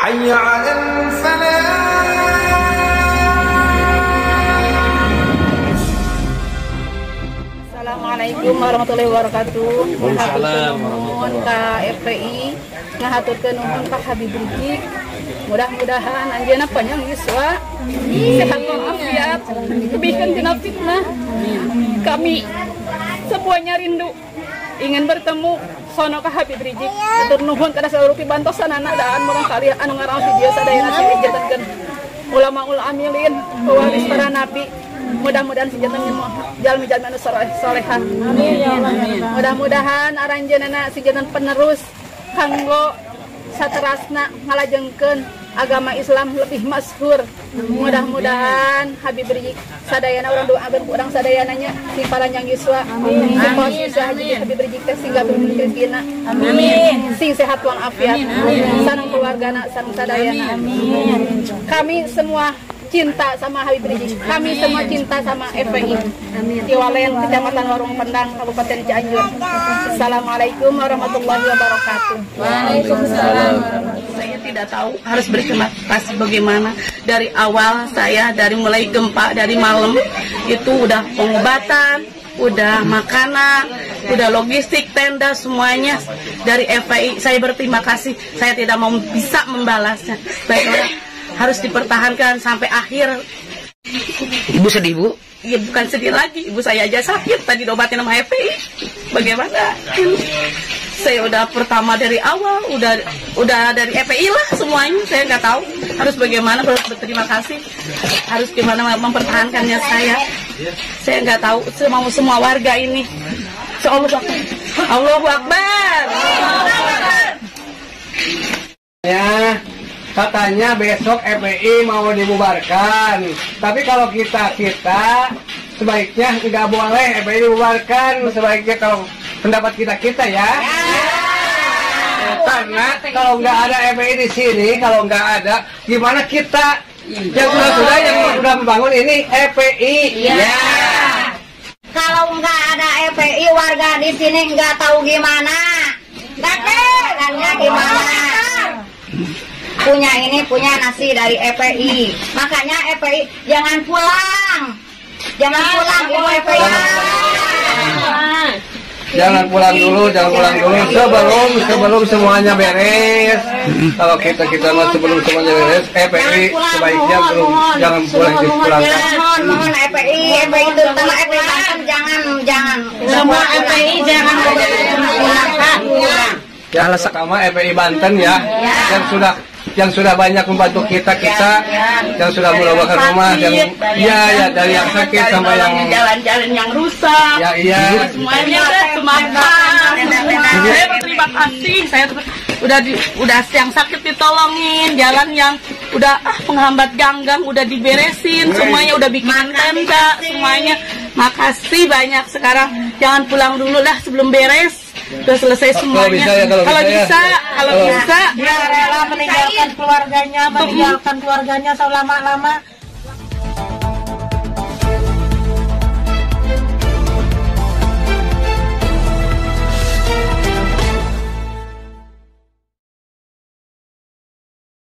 حي على الفلاح. Assalamualaikum warahmatullahi wabarakatuh. Waalaikumsalam Nuhun ka FPI, ngahaturkeun nuhun ka Habib Rizik. Mudah-mudahan anjeunna panjang yuswa, sehat walafiat, lebihkan tina fitnah. Kami semuanya rindu ingin bertemu sono ka Habib Rizik. Atur nuhun kada seluruh pibantosanana daan murang kali anu ngaraos di dieu sadayana sijatankeun ulama-ulama amilin, pewaris para nabi. Mudah-mudahan sejatan jalmi-jalmi anu solehan. Amin. Mudah-mudahan aranjeunana sejatan penerus kanggo saterasna ngalajengkeun agama Islam lebih masyhur. Mudah-mudahan Habib Rizik sadayana urang doakeun ku urang sadayananya si palanjang yuswa. Amin. Susah jadi Habib Rizik teh singga berumur rezekina. Amin. Sing sehat walafiat. Sareng keluargana sareng sadayana. Amin. Kami semua cinta sama Habib Rizik. Kami semua cinta sama FPI. Tiwalen, Kecamatan Warung Pendang, Kabupaten Cianjur. Assalamualaikum warahmatullahi wabarakatuh. Waalaikumsalam. Saya tidak tahu harus berterima kasih bagaimana. Dari awal saya, dari mulai gempa, dari malam, itu udah pengobatan, udah makanan, udah logistik, tenda, semuanya dari FPI. Saya berterima kasih. Saya tidak mau bisa membalasnya. Baiklah, harus dipertahankan sampai akhir. Ibu sedih, Bu? Ya bukan sedih lagi, ibu saya aja sakit tadi diobatin sama FPI. Bagaimana? Saya udah pertama dari awal, udah dari FPI lah semuanya. Saya nggak tahu harus bagaimana, harus berterima kasih, harus gimana mempertahankannya saya. Saya nggak tahu semua warga ini. Allahu Akbar. Ya, katanya besok FPI mau dibubarkan. Tapi kalau kita sebaiknya nggak boleh FPI dibubarkan. Sebaiknya kalau pendapat kita ya. Karena kalau nggak ada FPI di sini, kalau nggak ada, gimana kita yang yang sudah membangun ini FPI? Ya. Kalau nggak ada FPI, warga di sini nggak tahu gimana. Gantinya gimana? Punya nasi dari FPI. Makanya FPI jangan pulang. Jangan pulang Ibu FPI. Jangan pulang dulu sebelum semuanya beres. Kalau kita sebelum semuanya beres, FPI sebaiknya jangan boleh dipulangkan. Mohon FPI terutama FPI Banten jangan. Semua FPI jangan dipulangkan. Ya, sama FPI Banten ya, yang sudah banyak membantu kita yang sudah merobohkan rumah, yang dari yang sakit sampai yang jalan-jalan yang rusak, semuanya semakan. Saya berterima kasih. Saya udah yang sakit ditolongin, jalan yang udah penghambat ganggang udah diberesin, semuanya udah bikin tenda, semuanya. Makasih banyak. Sekarang jangan pulang dulu lah sebelum beres. Udah selesai semuanya. Kalau bisa dia rela meninggalkan keluarganya selama-lama